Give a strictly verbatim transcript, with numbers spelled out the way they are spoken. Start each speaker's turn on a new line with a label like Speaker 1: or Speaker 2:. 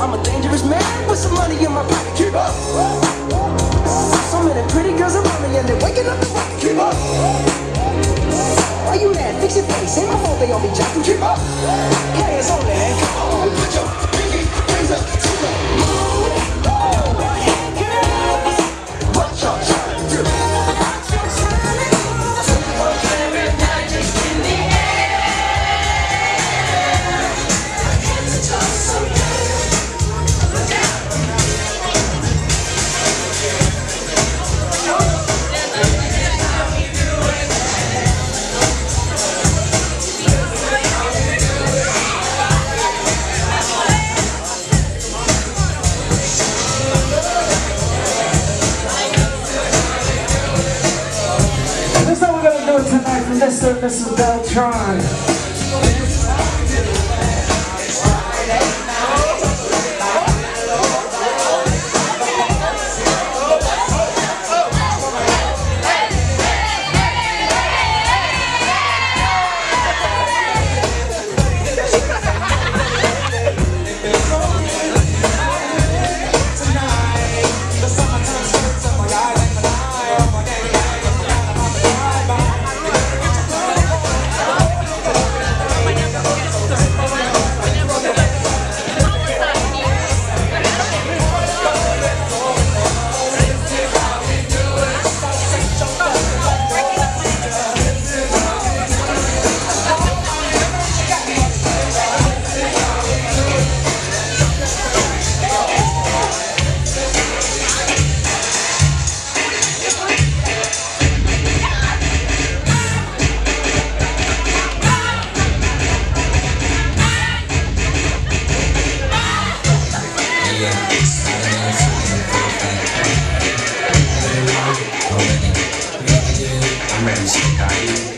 Speaker 1: I'm a dangerous man with some money in my pocket. Keep up. So many pretty girls around me and they're waking up the rocket. Keep up. Why you mad? Fix your face. Ain't my fault they all be jacking. Keep up. Players only. Come on, put your pinky rings up to the moon. Girls, what y'all trying to do?
Speaker 2: Tonight from Mister and Missus Beltran.
Speaker 3: I'm ready to